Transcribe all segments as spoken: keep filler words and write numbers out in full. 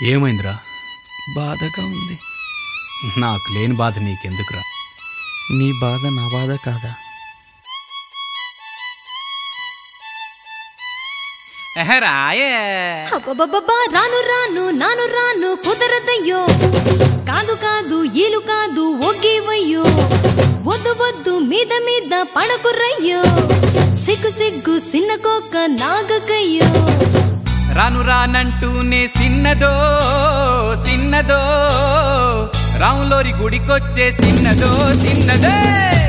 ఏమైందిరా? బాధగా ఉంది. నాకు లేని బాధ నీకెందుకురా? నీ బాధ నా బాధ కాదా? రాను రాను నాను రాను కుదరదయ్యో, కాదు కాదు ఈలు కాదు ఒగ్గివయ్యో, వద్దు వద్దు మీద మీద పడకురయ్యో, సిగ్గు సిగ్గు సిన్న కోక నాగకయ్యో. రాను రానంటూనే సిన్నదో సిన్నదో, రాములోరి గుడికొచ్చే సిన్నదో సిన్నదే.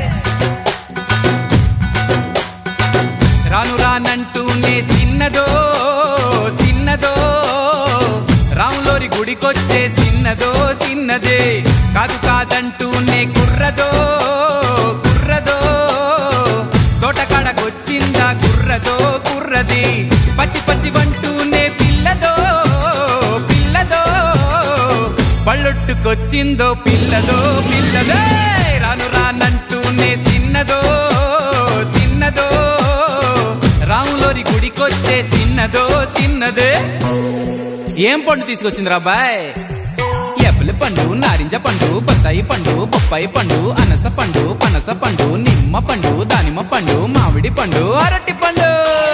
రాను రానంటూనే సిన్నదో సిన్నదో, రాములోరి గుడికొచ్చే సిన్నదో సిన్నదే. కాదు కాదంటూనే కుర్రదో కుర్రదో, తోటకాడకొచ్చిందా కుర్రదో కుర్రది. పచ్చి పచ్చి వంటూనే పిల్లదో పిల్లదో, పళ్ళొట్టుకొచ్చిందో పిల్లదో పిల్లదే. రాను రానంటూనే సిన్నదో సిన్నదో, రాములోరి గుడికొచ్చే సిన్నదో సిన్నదే. ఏం పండు తీసుకొచ్చిందిరా బాయ్? యాపిల్ పండు, నారింజ పండు, బత్తాయి పండు, బొప్పాయి పండు, అనస పండు, పనస పండు, నిమ్మ పండు, దానిమ్మ పండు, మామిడి పండు, అరటి పండు.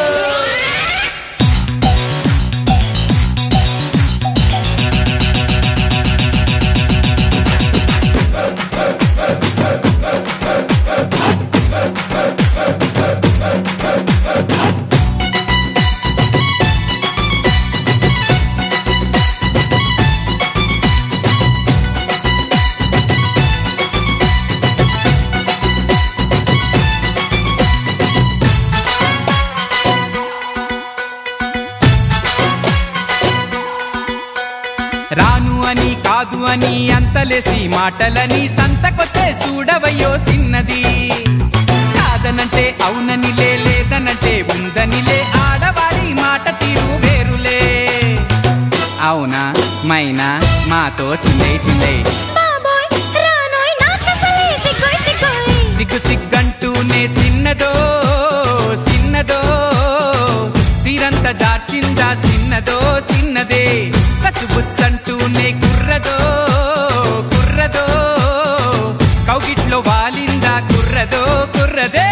రాను అని కాదు అని అంతలేసి మాటలని సంతకొచ్చే చూడవయ్యో సిన్నది. కాదనంటే అవుననిలే, లేదనంటే ఉందనిలే, ఆడవారి మాట తీరు వేరులే. అవునా మైనా మాతో చిందై చిందై, సిగ్గు సిగ్గంటూనే సిన్నదో సిన్నదో, సిరంత జాచిందా సిన్నదో సిన్నదే. కసుబుస్సంటూనే కుర్రదో కుర్రదో, కౌగిట్లో వాలిందా కుర్రదో కుర్రదే.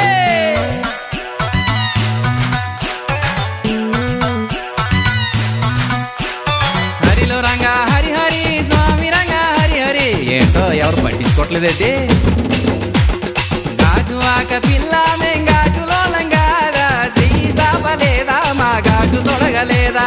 హరిలో రంగా హరి హరి, స్వామి రంగా హరి హరి. ఏంటో ఎవరు పట్టించుకోవట్లేదండి. గాజు ఆక పిల్ల మేం గాజులోలంగాదా, చెయ్యి సాపలేదా మా గాజు తొడగలేదా.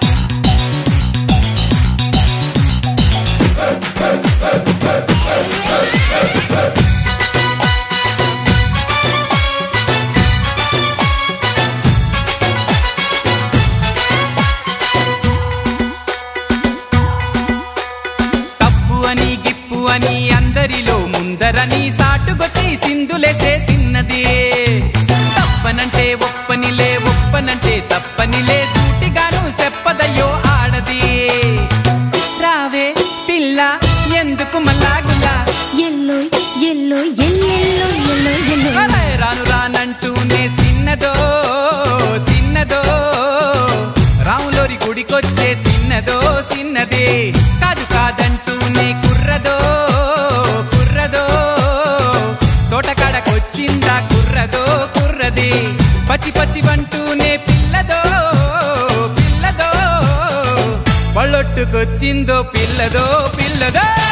తప్పు అని గిప్పు అని అందరిలో ముందరని సాటుగొచ్చి సింధులేసే సిన్నది. తప్పనంటే ఒప్పనిలే, ఒప్పనంటే తప్పనిలే, సూటిగాను చెప్పదయ్యో ఆడది. రావే పిల్ల ఎందుకు మల్లాగులా, ఎల్లో ఎల్లో ఎల్లెల్లో ఎల్లో ఎల్లో. రాను రానంటూనే సిన్నదో సిన్నదో, రాములోరి గుడికొచ్చే సిన్నదో సిన్నదే. కాదు కాదంటూనే కుర్రదో కుర్రదో, తోటకాడకొచ్చిందా కుర్రదో కుర్రది. పచ్చి పచ్చి వంటూనే పిల్లదో పిల్లదో, పళ్ళొట్టుకొచ్చిందో పిల్లదో పిల్లదో.